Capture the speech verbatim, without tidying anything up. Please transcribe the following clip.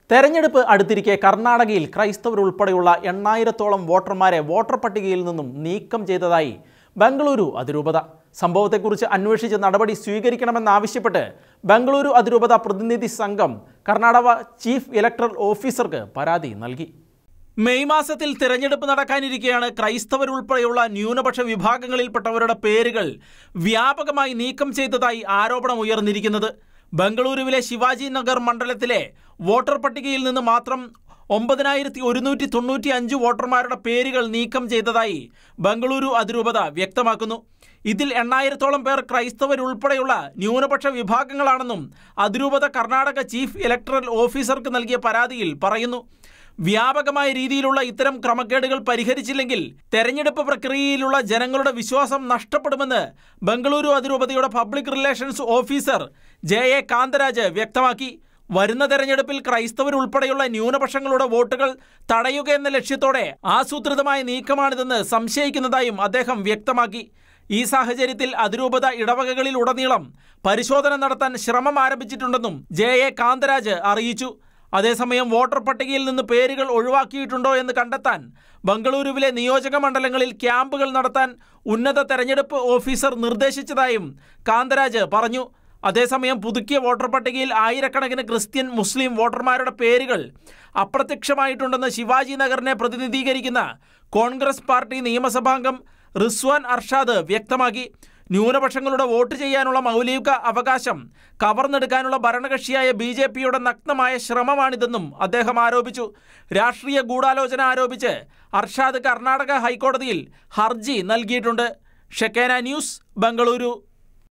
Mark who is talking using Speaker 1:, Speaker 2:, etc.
Speaker 1: തെരഞ്ഞെടുപ്പ് അടുത്തിരിക്കെ കർണാടകയിൽ ക്രൈസ്തവരുൾപ്പെടെയുള്ള എണ്ണായിരത്തോളം വോട്ടർമാരെ വോട്ടർ പട്ടികയിൽ നിന്നും നീക്കം ചെയ്തതായി ബംഗളൂരു അതിരൂപത. സംഭവത്തെക്കുറിച്ച് അന്വേഷിച്ച് നടപടി സ്വീകരിക്കണമെന്നാവശ്യപ്പെട്ട് ബംഗളൂരു അതിരൂപത പ്രതിനിധി സംഘം കർണാടക ചീഫ് ഇലക്ടറൽ ഓഫീസർക്ക് പരാതി നൽകി. മെയ് മാസത്തിൽ തിരഞ്ഞെടുപ്പ് നടക്കാനിരിക്കെയാണ് ക്രൈസ്തവരുൾപ്പെടെയുള്ള ന്യൂനപക്ഷ വിഭാഗങ്ങളിൽപ്പെട്ടവരുടെ പേരുകൾ വ്യാപകമായി നീക്കം ചെയ്തതായി ആരോപണം ഉയർന്നിരിക്കുന്നത്. ബംഗളൂരുവിലെ ശിവാജി നഗർ മണ്ഡലത്തിലെ വോട്ടർ പട്ടികയിൽ നിന്ന് മാത്രം ഒമ്പതിനായിരത്തി ഒരുന്നൂറ്റി തൊണ്ണൂറ്റി അഞ്ച് വോട്ടർമാരുടെ പേരുകൾ നീക്കം ചെയ്തതായി ബംഗളൂരു അതിരൂപത വ്യക്തമാക്കുന്നു. ഇതിൽ എണ്ണായിരത്തോളം പേർ ക്രൈസ്തവരുൾപ്പെടെയുള്ള ന്യൂനപക്ഷ വിഭാഗങ്ങളാണെന്നും അതിരൂപത കർണാടക ചീഫ് ഇലക്ടറൽ ഓഫീസർക്ക് നൽകിയ പരാതിയിൽ പറയുന്നു. വ്യാപകമായ രീതിയിലുള്ള ഇത്തരം ക്രമക്കേടുകൾ പരിഹരിച്ചില്ലെങ്കിൽ തെരഞ്ഞെടുപ്പ് പ്രക്രിയയിലുള്ള ജനങ്ങളുടെ വിശ്വാസം നഷ്ടപ്പെടുമെന്ന് ബംഗളൂരു അതിരൂപതയുടെ public relations officer J A Kantharaj വ്യക്തമാക്കി. വരുന്ന തെരഞ്ഞെടുപ്പിൽ ക്രൈസ്തവരുൾപ്പെടെയുള്ള ന്യൂനപക്ഷങ്ങളുടെ വോട്ടുകൾ തടയുക എന്ന ലക്ഷ്യത്തോടെ ആസൂത്രിതമായ നീക്കമാണിതെന്ന് സംശയിക്കുന്നതായും അദ്ദേഹം വ്യക്തമാക്കി. ഈ സാഹചര്യത്തിൽ അതിരൂപത ഇടവകകളിൽ ഉടനീളം പരിശോധന നടത്താൻ ശ്രമം ആരംഭിച്ചിട്ടുണ്ടെന്നും ജെ എ കാന്തരാജ് അറിയിച്ചു. അതേസമയം വോട്ടർ പട്ടികയിൽ നിന്ന് പേരുകൾ ഒഴിവാക്കിയിട്ടുണ്ടോ എന്ന് കണ്ടെത്താൻ ബംഗളൂരുവിലെ നിയോജക മണ്ഡലങ്ങളിൽ ക്യാമ്പുകൾ നടത്താൻ ഉന്നത തെരഞ്ഞെടുപ്പ് ഓഫീസർ നിർദ്ദേശിച്ചതായും കാന്തരാജ് പറഞ്ഞു. അതേസമയം പുതുക്കിയ വോട്ടർ പട്ടികയിൽ ആയിരക്കണക്കിന് ക്രിസ്ത്യൻ മുസ്ലിം വോട്ടർമാരുടെ പേരുകൾ അപ്രത്യക്ഷമായിട്ടുണ്ടെന്ന് ശിവാജി നഗറിനെ പ്രതിനിധീകരിക്കുന്ന കോൺഗ്രസ് പാർട്ടി നിയമസഭാംഗം റിസ്വാൻ അർഷാദ് വ്യക്തമാക്കി. ന്യൂനപക്ഷങ്ങളുടെ വോട്ട് ചെയ്യാനുള്ള മൗലിക അവകാശം കവർന്നെടുക്കാനുള്ള ഭരണകക്ഷിയായ ബി ജെ പിയുടെ നഗ്നമായ ശ്രമമാണിതെന്നും അദ്ദേഹം ആരോപിച്ചു. രാഷ്ട്രീയ ഗൂഢാലോചന ആരോപിച്ച് അർഷാദ് കർണാടക ഹൈക്കോടതിയിൽ ഹർജി നൽകിയിട്ടുണ്ട്. ഷെക്കേന ന്യൂസ്, ബംഗളൂരു.